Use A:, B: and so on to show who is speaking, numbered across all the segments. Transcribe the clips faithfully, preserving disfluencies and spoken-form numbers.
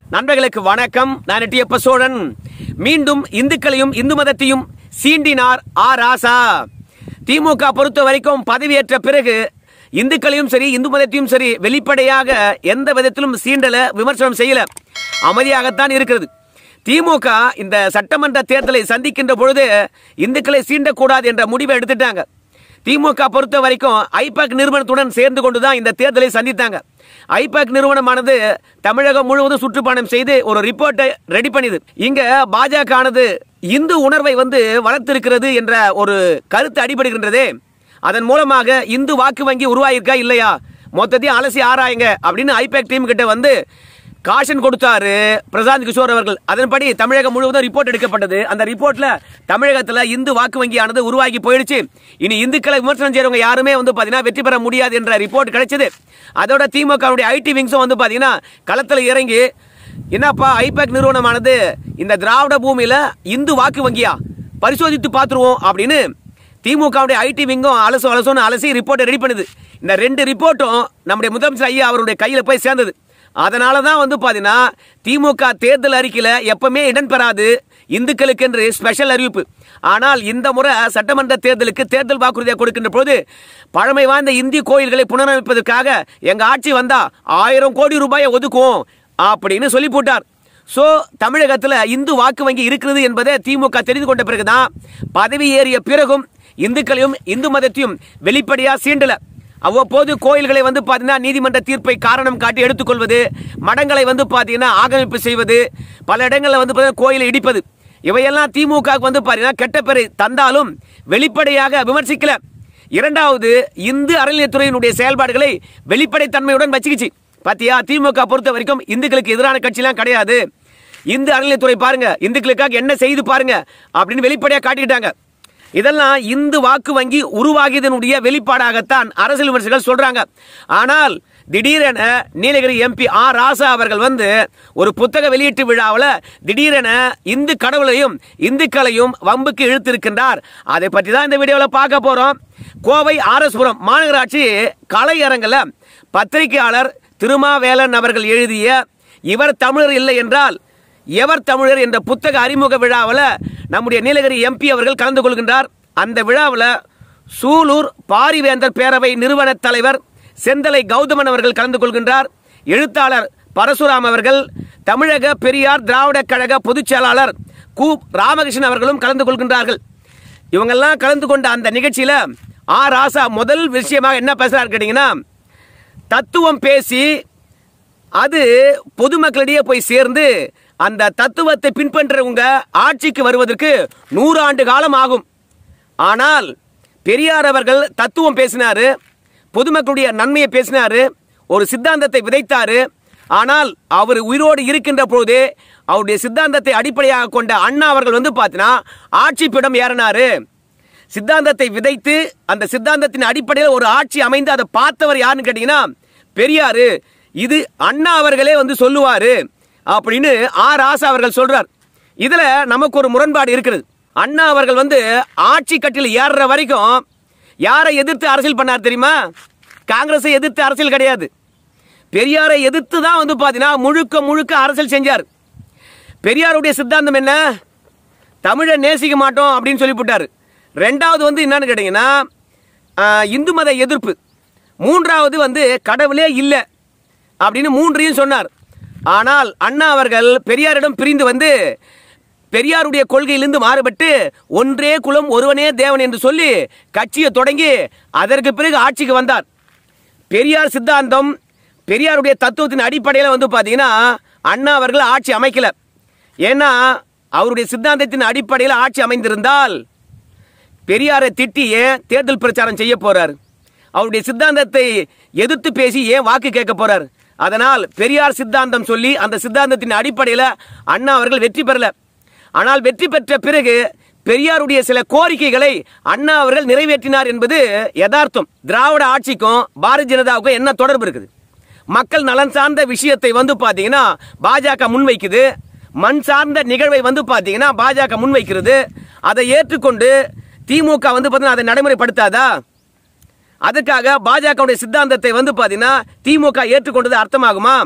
A: நண்பர்களுக்கு வணக்கம். நான் எட்டியப்ப சோழன். மீண்டும் இந்துக்களையும் இந்து மதத்தையும் சீண்டினார் ஆ ராசா. திமுக பொறுத்த வரைக்கும் பதவியேற்ற பிறகு இந்துக்களையும் சரி இந்து மதத்தையும் சரி வெளிப்படையாக எந்த விதத்திலும் சீண்டல, விமர்சனம் செய்யல, அமைதியாகத்தான் இருக்கிறது. திமுக இந்த சட்டமன்ற தேர்தலை சந்திக்கின்ற பொழுது இந்துக்களை சீண்டக்கூடாது என்ற முடிவை எடுத்துட்டாங்க. திமுக பொறுத்த வரைக்கும் ஐபாக் நிறுவனத்துடன் சேர்ந்து கொண்டுதான் இந்த தேர்தலை சந்தித்தாங்க. ஐபாக் நிறுவனமானது தமிழகம் முழுவதும் சுற்றுப்பயணம் செய்து ஒரு ரிப்போர்ட்டை ரெடி பண்ணிது. இங்க பாஜக ஆனது இந்து உணர்வை வந்து வளர்த்திருக்கிறது என்ற ஒரு கருத்து அடிபடுகின்றதே. அதன் மூலமாக இந்து வாக்கு வங்கி உருவாயிருக்கா இல்லையா மொத்தத்தையும் அலசி ஆராயுங்க அப்படின்னு ஐபாக் டீம் கிட்ட வந்து காஷன் கொடுத்தாரு பிரசாந்த் கிஷோர் அவர்கள். அதன்படி தமிழகம் முழுவதும் ரிப்போர்ட் எடுக்கப்பட்டது. அந்த ரிப்போர்ட்ல தமிழகத்துல இந்து வாக்கு வங்கியானது உருவாகி போயிடுச்சு. இனி இந்துக்களை விமர்சனம் செய்யறவங்க யாருமே வந்து பாத்தீங்கன்னா வெற்றி பெற முடியாது என்ற ரிப்போர்ட் கிடைச்சது. அதோட திமுக ஐடி விங்ஸும் வந்து பாத்தீங்கன்னா களத்துல இறங்கி என்னப்பா ஐபாக் நிறுவனமானது இந்த திராவிட பூமியில இந்து வாக்கு வங்கியா பரிசோதித்து பார்த்துருவோம் அப்படின்னு திமுக ஐடி விங்கும் அலசு அலசோன்னு அலசி ரிப்போர்ட்டை ரெடி பண்ணுது. இந்த ரெண்டு ரிப்போர்ட்டும் நம்முடைய முதலமைச்சர் ஐயா அவருடைய கையில போய் சேர்ந்தது. அதனால தான் வந்து பாத்தீங்கன்னா திமுக தேர்தல் அறிக்கையில எப்பவுமே இடம் பெறாது இந்துக்களுக்கு என்று ஸ்பெஷல் அறிவிப்பு. ஆனால் இந்த முறை சட்டமன்ற தேர்தலுக்கு தேர்தல் வாக்குறுதியாக கொடுக்கின்ற போது பழமை வாய்ந்த இந்திய கோயில்களை புனரமைப்பதற்காக எங்க ஆட்சி வந்தா ஆயிரம் கோடி ரூபாயை ஒதுக்குவோம் அப்படின்னு சொல்லி போட்டார். சோ தமிழகத்துல இந்து வாக்கு வங்கி இருக்கிறது என்பதை திமுக தெரிந்து கொண்ட பிறகுதான் பதவி ஏறிய பிறகும் இந்துக்களையும் இந்து மதத்தையும் வெளிப்படையா சீண்டல. அவ்வப்போது கோயில்களை வந்து பாத்தீங்கன்னா நீதிமன்ற தீர்ப்பை காரணம் காட்டி எடுத்துக்கொள்வது, மடங்களை வந்து பாத்தீங்கன்னா ஆக்கிரமிப்பு செய்வது, பல இடங்களில் வந்து பாத்தீங்கன்னா கோயிலை இடிப்பது, இவையெல்லாம் திமுக வந்து பாத்தீங்கன்னா கெட்ட பெயரை தந்தாலும் வெளிப்படையாக விமர்சிக்கல. இரண்டாவது, இந்து அறநிலையத்துறையினுடைய செயல்பாடுகளை வெளிப்படைத்தன்மையுடன் வச்சுக்கிச்சு. பாத்தியா, திமுக பொறுத்த வரைக்கும் இந்துக்களுக்கு எதிரான கட்சியெல்லாம் கிடையாது. இந்து அறநிலையத்துறை பாருங்க, இந்துக்களுக்காக என்ன செய்து பாருங்க அப்படின்னு வெளிப்படையாக காட்டிக்கிட்டாங்க. இதெல்லாம் இந்து வாக்கு வங்கி உருவாகியதனுடைய வெளிப்பாடாகத்தான் அரசியல் விமர்சகர்கள் சொல்றாங்க. ஆனால் திடீரென நீலகிரி எம்பி ஆ ராசா அவர்கள் வந்து ஒரு புத்தக வெளியீட்டு விழாவில் திடீரென இந்து கடவுளையும் இந்துக்களையும் வம்புக்கு இழுத்திருக்கின்றார். அதை பற்றி தான் இந்த வீடியோவில் பார்க்க போறோம். கோவை ஆர் எஸ் புரம் மாநகராட்சி கலையரங்கில் பத்திரிகையாளர் திருமாவேலன் அவர்கள் எழுதிய இவர் தமிழர் இல்லை என்றால் எவர் தமிழர் என்ற புத்தக அறிமுக விழாவில் நம்முடைய நீலகிரி எம்பி அவர்கள் கலந்து கொள்கின்றார். அந்த விழாவில் சூலூர் பாரிவேந்தர் பேரவை நிறுவன தலைவர் செந்தலை கௌதமன் அவர்கள் கலந்து கொள்கின்றார். எழுத்தாளர் பரசுராம் அவர்கள், தமிழக பெரியார் திராவிட கழக பொதுச் செயலாளர் கு ராமகிருஷ்ணன் அவர்களும் கலந்து கொள்கின்றார்கள். இவங்கெல்லாம் கலந்து கொண்ட அந்த நிகழ்ச்சியில ஆ ராசா முதல் விஷயமாக என்ன பேசுறாரு கேட்டீங்கன்னா, தத்துவம் பேசி அது பொதுமக்களிடையே போய் சேர்ந்து அந்த தத்துவத்தை பின்பற்றவங்க ஆட்சிக்கு வருவதற்கு நூறு ஆண்டு காலம் ஆகும். ஆனால் பெரியார் அவர்கள் தத்துவம் பேசினாரு, பொதுமக்களுடைய நன்மையை பேசினாரு, ஒரு சித்தாந்தத்தை விதைத்தாரு. ஆனால் அவர் உயிரோடு இருக்கின்ற போது அவருடைய சித்தாந்தத்தை அடிப்படையாக கொண்ட அண்ணா அவர்கள் வந்து பார்த்தீங்கன்னா ஆட்சி பீடம் ஏறினாரு. சித்தாந்தத்தை விதைத்து அந்த சித்தாந்தத்தின் அடிப்படையில் ஒரு ஆட்சி அமைந்து அதை பார்த்தவர் யாருன்னு கேட்டீங்கன்னா பெரியாரு. இது அண்ணா அவர்களே வந்து சொல்லுவாரு அப்படின்னு ஆ ராசா அவர்கள் சொல்றார். இதுல நமக்கு ஒரு முரண்பாடு இருக்கிறது. அண்ணா அவர்கள் வந்து ஆட்சி கட்டில் ஏறுற வரைக்கும் யாரை எதிர்த்து அரசியல் பண்ணார் தெரியுமா? காங்கிரஸை எதிர்த்து அரசியல் கிடையாது. பெரியாரை எதிர்த்து தான் வந்து பாத்தீங்கன்னா முழுக்க முழுக்க அரசியல் செஞ்சார். பெரியாருடைய சித்தாந்தம் என்ன? தமிழை நேசிக்க மாட்டோம் அப்படின்னு சொல்லி போட்டாரு. ரெண்டாவது வந்து என்னன்னு கேட்டீங்கன்னா இந்து மத எதிர்ப்பு. மூன்றாவது வந்து கடவுளே இல்லை அப்படின்னு மூன்றையும் சொன்னார். ஆனால் அண்ணா அவர்கள் பெரியாரிடம் பிரிந்து வந்து பெரியாருடைய கொள்கையிலிருந்து மாறுபட்டு ஒன்றே குலம் ஒருவனே தேவன் என்று சொல்லி கட்சியை தொடங்கி அதற்கு பிறகு ஆட்சிக்கு வந்தார். பெரியார் சித்தாந்தம் பெரியாருடைய தத்துவத்தின் அடிப்படையில் வந்து பார்த்தீங்கன்னா அண்ணா அவர்கள் ஆட்சி அமைக்கல. ஏன்னா அவருடைய சித்தாந்தத்தின் அடிப்படையில் ஆட்சி அமைந்திருந்தால் பெரியாரை திட்டி ஏன் தேர்தல் பிரச்சாரம் செய்ய போறார்? அவருடைய சித்தாந்தத்தை எதிர்த்து பேசி ஏன் வாக்கு கேட்க போறார்? அதனால் பெரியார் சித்தாந்தம் சொல்லி அந்த சித்தாந்தத்தின் அடிப்படையில் அண்ணா அவர்கள் வெற்றி பெறல. ஆனால் வெற்றி பெற்ற பிறகு பெரியாருடைய சில கோரிக்கைகளை அண்ணா அவர்கள் நிறைவேற்றினார் என்பது யதார்த்தம். திராவிட ஆட்சிக்கும் பாரதிய ஜனதாவுக்கும் என்ன தொடர்பு இருக்குது? மக்கள் நலன் சார்ந்த விஷயத்தை வந்து பாத்தீங்கன்னா பாஜக முன்வைக்குது. மண் சார்ந்த நிகழ்வை வந்து பாத்தீங்கன்னா பாஜக முன்வைக்கிறது. அதை ஏற்றுக்கொண்டு திமுக வந்து பாத்தீங்கன்னா அதை நடைமுறைப்படுத்தாதா? அதுக்காக பாஜகவுடைய சித்தாந்தத்தை வந்து பாத்தீங்கன்னா திமுக ஏற்றுக்கொண்டது அர்த்தமாகுமா?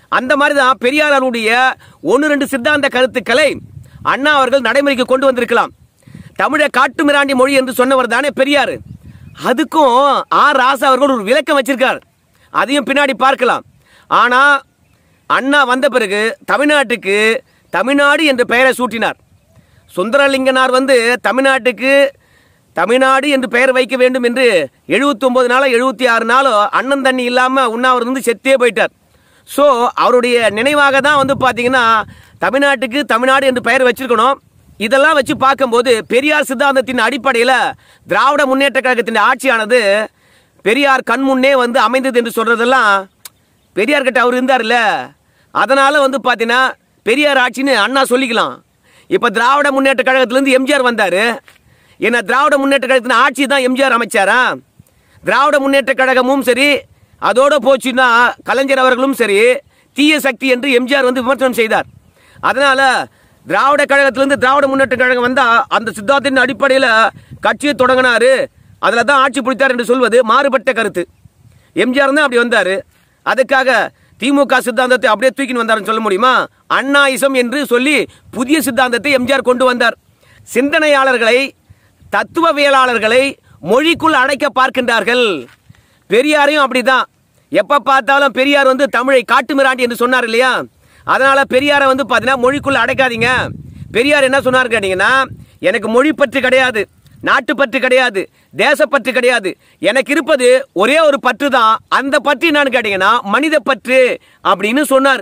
A: அந்த மாதிரி தான் பெரியாருடைய ஒன்று ரெண்டு சித்தாந்த கருத்துக்களை அண்ணா அவர்கள் நடைமுறைக்கு கொண்டு வந்திருக்கலாம். தமிழை காட்டு மிராண்டி மொழி என்று சொன்னவர் தானே பெரியார். அதுக்கும் ஆர் ராசா அவர்கள் ஒரு விளக்கம் வச்சிருக்கார். அதையும் பின்னாடி பார்க்கலாம். ஆனால் அண்ணா வந்த பிறகு தமிழ்நாட்டுக்கு தமிழ்நாடு என்ற பெயரை சூட்டினார். சுந்தரலிங்கனார் வந்து தமிழ்நாட்டுக்கு தமிழ்நாடு என்று பெயர் வைக்க வேண்டும் என்று எழுபத்தி ஒன்பது நாளோ எழுபத்தி ஆறு நாளோ அண்ணன் தண்ணி இல்லாமல் உண்ணாவிரதம் வந்து செத்தே போயிட்டார். ஸோ அவருடைய நினைவாக தான் வந்து பார்த்தீங்கன்னா தமிழ்நாட்டுக்கு தமிழ்நாடு என்று பெயர் வச்சிருக்கணும். இதெல்லாம் வச்சு பார்க்கும்போது பெரியார் சித்தாந்தத்தின் அடிப்படையில் திராவிட முன்னேற்ற கழகத்தின் ஆட்சியானது பெரியார் கண் முன்னே வந்து அமைந்தது என்று சொல்றதெல்லாம் பெரியார் கிட்ட அவர் இருந்தார்ல, அதனால வந்து பார்த்தீங்கன்னா பெரியார் ஆட்சின்னு அண்ணா சொல்லிக்கலாம். இப்போ திராவிட முன்னேற்ற கழகத்திலேருந்து எம்ஜிஆர் வந்தார். ஏன்னா திராவிட முன்னேற்ற கழகத்தின் ஆட்சி தான் எம்ஜிஆர் அமைச்சாரா. திராவிட முன்னேற்ற கழகமும் சரி, அதோட போச்சுன்னா கலைஞர் அவர்களும் சரி தீய சக்தி என்று எம்ஜிஆர் வந்து விமர்சனம் செய்தார். அதனால திராவிட கழகத்திலிருந்து திராவிட முன்னேற்ற கழகம் வந்தா அந்த சித்தாந்தத்தின் அடிப்படையில் கட்சியை தொடங்கினாரு, அதில் தான் ஆட்சி பிடித்தார் என்று சொல்வது மாறுபட்ட கருத்து. எம்ஜிஆர் தான் அப்படி வந்தார். அதுக்காக திமுக சித்தாந்தத்தை அப்படியே தூக்கின்னு வந்தாருன்னு சொல்ல முடியுமா? அண்ணாயிசம் என்று சொல்லி புதிய சித்தாந்தத்தை எம்ஜிஆர் கொண்டு வந்தார். சிந்தனையாளர்களை தத்துவவியலாளர்களை மொழிக்குள் அடைக்க பார்க்கின்றார்கள். பெரியாரையும் அப்படிதான். எப்ப பார்த்தாலும் பெரியார் வந்து தமிழை காட்டு மிராண்டி என்று சொன்னார் இல்லையா? அதனால பெரியாரை வந்து பார்த்தீங்கன்னா மொழிக்குள்ள அடைக்காதீங்க. பெரியார் என்ன சொன்னார் கேட்டீங்கன்னா, எனக்கு மொழி பற்று கிடையாது, நாட்டு பற்று கிடையாது, தேசப்பற்று கிடையாது, எனக்கு இருப்பது ஒரே ஒரு பற்று தான். அந்த பற்று என்னன்னு கேட்டீங்கன்னா மனித பற்று அப்படின்னு சொன்னார்.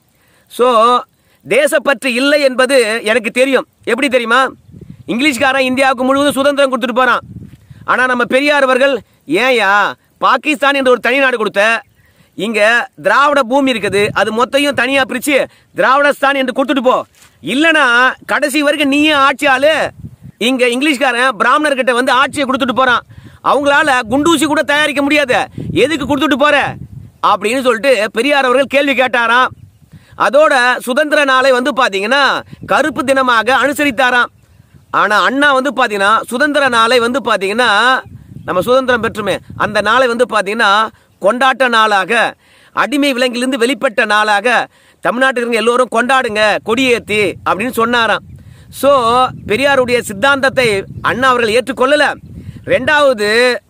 A: ஸோ தேசப்பற்று இல்லை என்பது எனக்கு தெரியும். எப்படி தெரியுமா? இங்கிலீஷ்காரன் இந்தியாவுக்கு முழுவதும் சுதந்திரம் கொடுத்துட்டு போறான். ஆனால் நம்ம பெரியார் அவர்கள் ஏயா பாகிஸ்தான் என்ற ஒரு தனி நாடு கொடுத்த, இங்க திராவிட பூமி இருக்குது, அது மொத்தையும் தனியா பிரிச்சு திராவிடஸ்தான் என்று கொடுத்துட்டு போ, இல்லனா கடைசி வரைக்கும் நீயே ஆட்சி ஆளு. இங்க இங்கிலீஷ்காரன் பிராமணர் கிட்ட வந்து ஆட்சியை கொடுத்துட்டு போறான். அவங்களால குண்டூசி கூட தயாரிக்க முடியாது, எதுக்கு கொடுத்துட்டு போற அப்படின்னு சொல்லிட்டு பெரியார் அவர்கள் கேள்வி கேட்டாராம். அதோட சுதந்திர நாளை வந்து பாத்தீங்கன்னா கருப்பு தினமாக அனுசரித்தாராம். ஆனா அண்ணா வந்து பாத்தீங்கன்னா சுதந்திர நாளை வந்து பாத்தீங்கன்னா நம்ம சுதந்திரம் பெற்றுமே அந்த நாளை வந்து பாத்தீங்கன்னா கொண்டாட்ட நாளாக, அடிமை விலங்கிலிருந்து வெளிப்பட்ட நாளாக தமிழ்நாட்டுக்கு எல்லோரும் கொண்டாடுங்க கொடியேற்றி அப்படின்னு சொன்னாராம். ஸோ பெரியாருடைய சித்தாந்தத்தை அண்ணா அவர்கள் ஏற்றுக்கொள்ளல. ரெண்டாவது,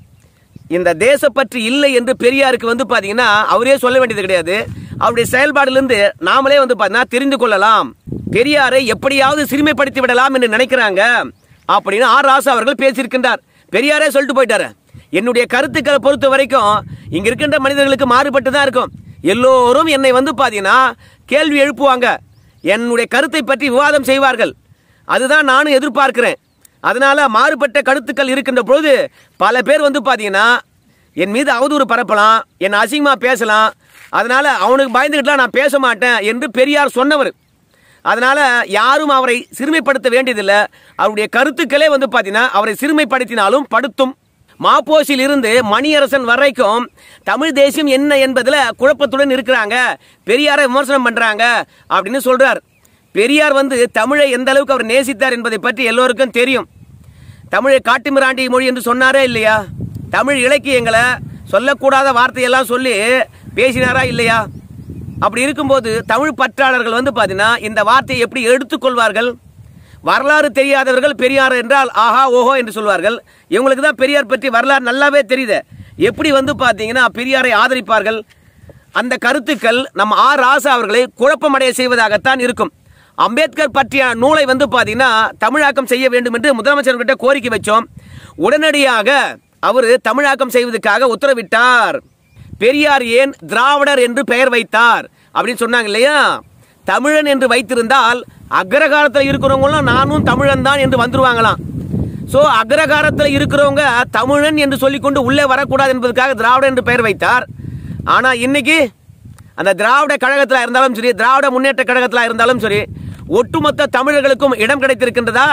A: இந்த தேசப்பற்று இல்லை என்று பெரியாருக்கு வந்து பாத்தீங்கன்னா அவரே சொல்ல வேண்டியது கிடையாது. அவருடைய செயல்பாடுலேருந்து நாமளே வந்து பார்த்தீங்கன்னா தெரிந்து கொள்ளலாம். பெரியாரை எப்படியாவது சிறுமைப்படுத்தி விடலாம் என்று நினைக்கிறாங்க அப்படின்னு ஆர் ராசா அவர்கள் பேசியிருக்கின்றார். பெரியாரே சொல்லிட்டு போயிட்டாரு, என்னுடைய கருத்துக்களை பொறுத்த வரைக்கும் இங்க இருக்கின்ற மனிதர்களுக்கு மாறுபட்டு தான் இருக்கும். எல்லோரும் என்னை வந்து பார்த்தீங்கன்னா கேள்வி எழுப்புவாங்க, என்னுடைய கருத்தை பற்றி விவாதம் செய்வார்கள். அதுதான் நானும் எதிர்பார்க்கிறேன். அதனால மாறுபட்ட கருத்துக்கள் இருக்கின்ற பொழுது பல பேர் வந்து பார்த்தீங்கன்னா என் மீது அவதூறு பரப்பலாம், என் அசிங்கமாக பேசலாம். அதனால அவனுக்கு பயந்துகிட்டுலாம் நான் பேச மாட்டேன் என்று பெரியார் சொன்னவர். அதனால யாரும் அவரை சிறுமைப்படுத்த வேண்டியதில்லை. அவருடைய கருத்துக்களே வந்து பார்த்தீங்கன்னா அவரை சிறுமைப்படுத்தினாலும் படுத்தும். மாப்போசில் இருந்து மணியரசன் வரைக்கும் தமிழ் தேசியம் என்ன என்பதில் குழப்பத்துடன் இருக்கிறாங்க, பெரியாரை விமர்சனம் பண்றாங்க அப்படின்னு சொல்றார். பெரியார் வந்து தமிழை எந்த அளவுக்கு அவர் நேசித்தார் என்பதை பற்றி எல்லோருக்கும் தெரியும். தமிழை காட்டுமிராண்டி மொழி என்று சொன்னாரே இல்லையா? தமிழ் இலக்கியங்களை சொல்லக்கூடாத வார்த்தையெல்லாம் சொல்லி பேசினாரா இல்லையா? அப்படி இருக்கும்போது தமிழ் பற்றாளர்கள் வந்து பார்த்தீங்கன்னா இந்த வார்த்தையை எப்படி எடுத்துக்கொள்வார்கள்? வரலாறு தெரியாதவர்கள் பெரியார் என்றால் ஆஹா ஓஹோ என்று சொல்வார்கள். இவங்களுக்கு தான் பெரியார் பற்றி வரலாறு நல்லாவே தெரியுது. எப்படி வந்து பார்த்தீங்கன்னா பெரியாரை ஆதரிப்பார்கள்? அந்த கருத்துக்கள் நம்ம ஆர் ராசா அவர்களை குழப்பமடைய செய்வதாகத்தான் இருக்கும். அம்பேத்கர் பற்றிய நூலை வந்து பார்த்தீங்கன்னா தமிழாக்கம் செய்ய வேண்டும் என்று முதலமைச்சர்கிட்ட கோரிக்கை வச்சோம். உடனடியாக அவர் தமிழாக்கம் செய்வதற்காக உத்தரவிட்டார். பெரியார் ஏன் திராவிடர் என்று பெயர் வைத்தார் அப்படின்னு சொன்னாங்க இல்லையா? தமிழன் என்று வைத்திருந்தால் அக்ரகாரத்தில் இருக்கிறவங்களும் நானும் தமிழன் தான் என்று வந்துருவாங்களாம். ஸோ அக்ரகாரத்தில் இருக்கிறவங்க தமிழன் என்று சொல்லிக்கொண்டு உள்ளே வரக்கூடாது என்பதற்காக திராவிடர் என்று பெயர் வைத்தார். ஆனால் இன்னைக்கு அந்த திராவிட கழகத்தில் இருந்தாலும் சரி, திராவிட முன்னேற்ற கழகத்தில் இருந்தாலும் சரி, ஒட்டுமொத்த தமிழர்களுக்கும் இடம் கிடைத்திருக்கின்றதா?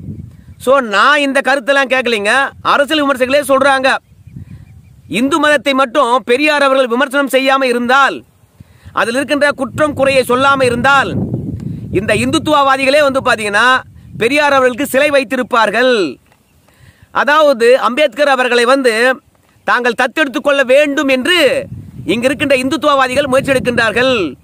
A: ஸோ நான் இந்த கருத்தெல்லாம் கேட்கலைங்க, அரசியல் விமர்சகர்களே சொல்றாங்க. இந்து மதத்தை மட்டும் பெரியார் அவர்கள் விமர்சனம் செய்யாம இருந்தால், அதில் இருக்கின்ற குற்றம் குறையை சொல்லாம இருந்தால், இந்த இந்துத்துவவாதிகளே வந்து பாத்தீங்கன்னா பெரியார் அவர்களுக்கு சிலை வைத்திருப்பார்கள். அதாவது அம்பேத்கர் அவர்களை வந்து தாங்கள் தத்தெடுத்துக் கொள்ள வேண்டும் என்று இங்க இருக்கின்ற இந்துத்துவவாதிகள் முயற்சி எடுக்கின்றார்கள்.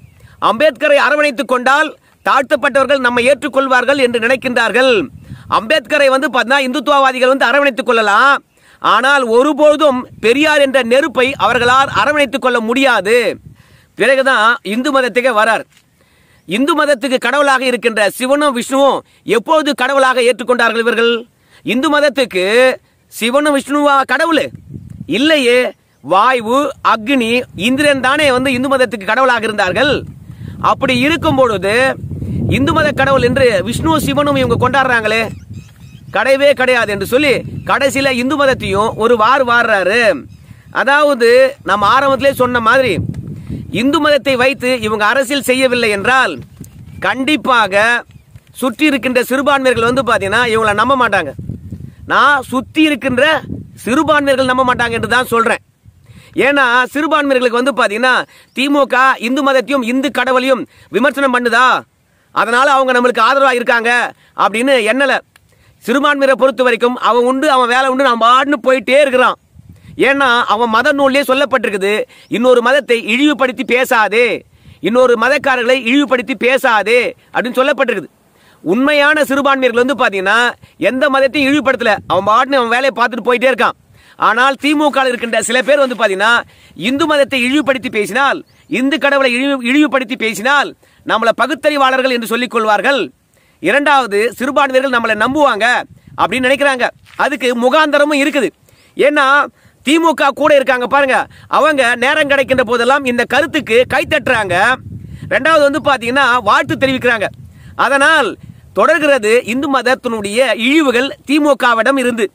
A: அம்பேத்கரை அரவணைத்துக் கொண்டால் தாழ்த்தப்பட்டவர்கள் நம்மை ஏற்றுக்கொள்வார்கள் என்று நினைக்கின்றார்கள். அம்பேத்கரை வந்து பார்த்தா இந்துத்துவவாதிகள் வந்து அரவணைத்துக் கொள்ளலாம், ஆனால் ஒருபோதும் பெரியார் என்ற நெருப்பை அவர்களால் அரவணைத்துக் கொள்ள முடியாது. பிறகுதான் இந்து மதத்துக்கு வரார். இந்து மதத்துக்கு கடவுளாக இருக்கின்ற சிவனும் விஷ்ணுவும் எப்போது கடவுளாக ஏற்றுக்கொண்டார்கள் இவர்கள்? இந்து மதத்துக்கு சிவனும் விஷ்ணுவா கடவுள் இல்லையே. வாயு, அக்னி, இந்திரன் தானே வந்து இந்து மதத்துக்கு கடவுளாக இருந்தார்கள். அப்படி இருக்கும் பொழுது இந்து மத கடவுள் என்று விஷ்ணு சிவனும் இவங்க கொண்டாடுறாங்களே, கிடையவே கிடையாது என்று சொல்லி கடைசியில இந்து மதத்தையும் ஒரு வார் வாடுறாரு. அதாவது நம்ம ஆரம்பத்திலே சொன்ன மாதிரி இந்து மதத்தை வைத்து இவங்க அரசியல் செய்யவில்லை என்றால் கண்டிப்பாக சுற்றி இருக்கின்ற சிறுபான்மையர்கள் வந்து பாத்தீங்கன்னா இவங்களை நம்ப மாட்டாங்க. நான் சுத்தி இருக்கின்ற சிறுபான்மையர்கள் நம்ப மாட்டாங்க என்று தான் சொல்றேன். ஏன்னா சிறுபான்மையர்களுக்கு வந்து பாத்தீங்கன்னா திமுக இந்து மதத்தையும் இந்து கடவுளையும் விமர்சனம் பண்ணுதா, அதனால அவங்க நம்மளுக்கு ஆதரவா இருக்காங்க அப்படின்னு எண்ணல. சிறுபான்மையரை பொறுத்த வரைக்கும் அவன் உண்டு அவன் வேலை உண்டு நம்ம பாட்டுன்னு போயிட்டே இருக்கிறான். ஏன்னா அவன் மத நூல்லே சொல்லப்பட்டிருக்குது, இன்னொரு மதத்தை இழிவுபடுத்தி பேசாதே, இன்னொரு மதக்காரர்களை இழிவுபடுத்தி பேசாதே அப்படின்னு சொல்லப்பட்டிருக்குது. உண்மையான சிறுபான்மையர்கள் வந்து பாத்தீங்கன்னா எந்த மதத்தையும் இழிவுபடுத்தல, அவன் பாட்டுன்னு அவன் வேலையை பார்த்துட்டு போயிட்டே இருக்கான். ஆனால் திமுக இருக்கின்ற சில பேர் வந்து பாத்தீங்கன்னா இந்து மதத்தை இழிவுபடுத்தி பேசினால், இந்து கடவுளை இழிவு இழிவுபடுத்தி பேசினால் நம்மளை பகுத்தறிவாளர்கள் என்று சொல்லிக் கொள்வார்கள். இரண்டாவது, சிறுபான்மையர்கள் நம்மளை நம்புவாங்க அப்படின்னு நினைக்கிறாங்க. அதுக்கு முகாந்தரமும் இருக்குது. ஏன்னா திமுக கூட இருக்காங்க பாருங்க, அவங்க நேரம் கிடைக்கின்ற போதெல்லாம் இந்த கருத்துக்கு கை தட்டுறாங்க. ரெண்டாவது வந்து பாத்தீங்கன்னா வாழ்த்து தெரிவிக்கிறாங்க. அதனால் தொடர்கிறது இந்து மதத்தினுடைய இழிவுகள் திமுகவிடம் இருந்து.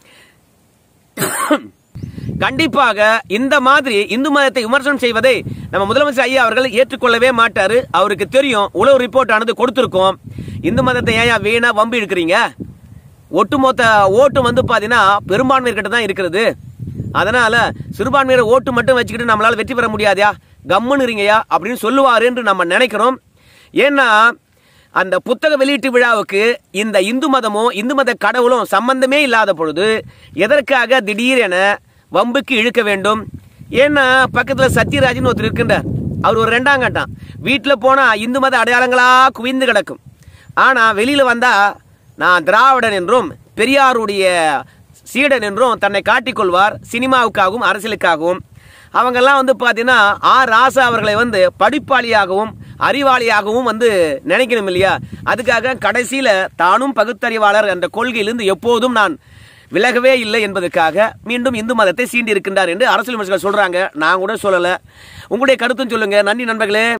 A: கண்டிப்பாக இந்த மாதிரி இந்து மதத்தை விமர்சனம் செய்வதை நம்ம முதலமைச்சர் ஐயா அவர்கள் ஏற்றுக்கொள்ளவே மாட்டாரு. அவருக்கு தெரியும், உளவு ரிப்போர்ட் ஆனது கொடுத்திருக்கோம். இந்து மதத்தை ஏன் வீணா வம்பு இழுக்கிறீங்க, ஒட்டுமொத்த ஓட்டு வந்து பாத்தீங்கன்னா பெரும்பான்மையர்கிட்ட தான் இருக்கிறது, அதனால சிறுபான்மையர் ஓட்டு மட்டும் வச்சுக்கிட்டு நம்மளால வெற்றி பெற முடியாதா, கம்முன்னு இருங்கயா அப்படின்னு சொல்லுவாரு என்று நம்ம நினைக்கிறோம். ஏன்னா அந்த புத்தக வெளியீட்டு விழாவுக்கு இந்த இந்து மதமும் இந்து மத கடவுளும் சம்பந்தமே இல்லாத பொழுது எதற்காக திடீரென வம்புக்கு இழுக்க வேண்டும்? ஏன்னா பக்கத்துல சத்யராஜன் ஒருத்தர் இருக்கின்றார், அவர் ஒரு ரெண்டாம் கட்டம். வீட்டில் போனா இந்து மத அடையாளங்களா குவிந்து கிடக்கும். ஆனா வெளியில வந்தா நான் திராவிடன் என்றும் பெரியாருடைய சீடன் என்றும் தன்னை காட்டிக்கொள்வார். சினிமாவுக்காகவும் அரசியலுக்காகவும். அவங்கெல்லாம் வந்து பாத்தீங்கன்னா ஆர் ராசா அவர்களை வந்து படிப்பாளியாகவும் அறிவாளியாகவும் வந்து நினைக்கணும் இல்லையா? அதுக்காக கடைசியில தானும் பகுத்தறிவாளர் என்ற கொள்கையிலிருந்து எப்போதும் நான் விலகவே இல்லை என்பதற்காக மீண்டும் இந்து மதத்தை சீண்டி இருக்கின்றார் என்று அரசியல் விமர்சகர்கள் சொல்றாங்க. நான் கூட சொல்லல. உங்களுடைய கருத்தும் சொல்லுங்க. நன்றி நண்பர்களே.